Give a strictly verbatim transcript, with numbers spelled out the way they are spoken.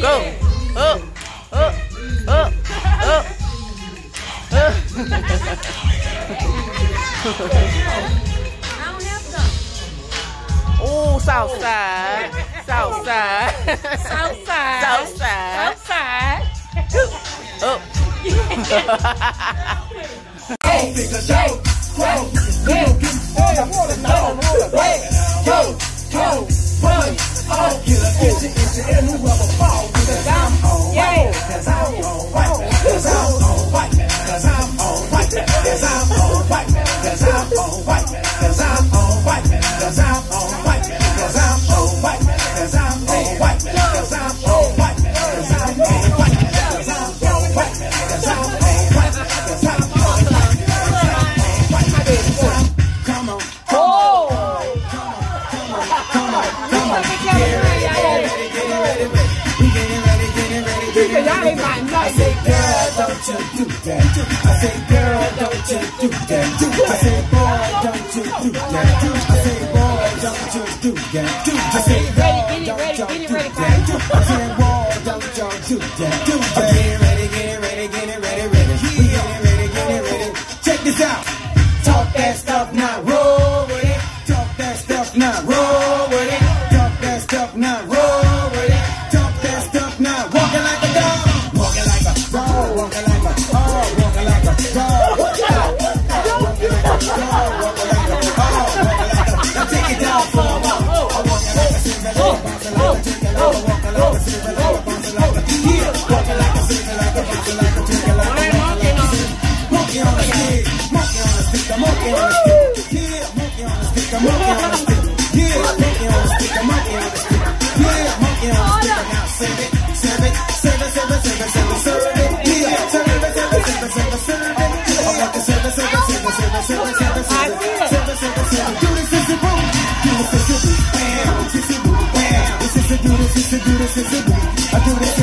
Go. Up. Up. Up. Up. Up. Oh, south side. South side. South side. South side. South side. Up. Hey, bigger show. Hey, hey, hey, hey, go, go, run, oh, get a itchy, itchy, and whoever fall, because I'm on white, because I'm on white, because I'm on white, because I'm on white, because I'm on white, because I'm on white, because I'm on white, because I'm on white, because I'm on white, because I'm on white, because I'm on white, because I'm on white, because I'm on white, because I'm on white, because I'm on white. Come on, come on, come on, come on, come on, get ready, get ready, get ready, we getting ready, getting ready, getting ready. I say, girl, don't you do that? I say, girl, don't you do that? I say, boy, don't you do that? I say, boy, don't you do that? I say, girl, don't you do that? I say, boy, don't you do that? Getting ready, getting ready, getting ready, ready. We getting ready, getting ready. Check this out. Talk that stuff now, roll with it. Talk that stuff now, roll with it. Talk that stuff now, roll with it. Talk that stuff now, walking like a dog, walking like a dog, walking like a dog, walking like a dog, walking like a dog, walking like a dog, walking like a dog, walking like a. Now take it down for a while. I'm walking like a silver, bouncing like a chicken, walking like a silver, bouncing like a yeah, walking like a silver, like a bouncing like a chicken, like a walking like a silver. Monkey on the stage, monkey on the stick, the monkey on the stick, yeah, monkey on the stick, the monkey on the stick, yeah, monkey on the stick, the monkey on the stick, yeah, monkey on the stick. Now serve it, serve it, serve it, serve it, serve it, serve it, serve it, yeah, serve it, serve it, serve it, serve it, serve it. I want to serve it, serve it, serve it, serve it, serve it, serve it, serve it, serve it, serve it, serve it. Do this, sissy boo, do this, sissy boo, bam, sissy boo, bam. This is a do this, sissy, do this, sissy boo. I do this.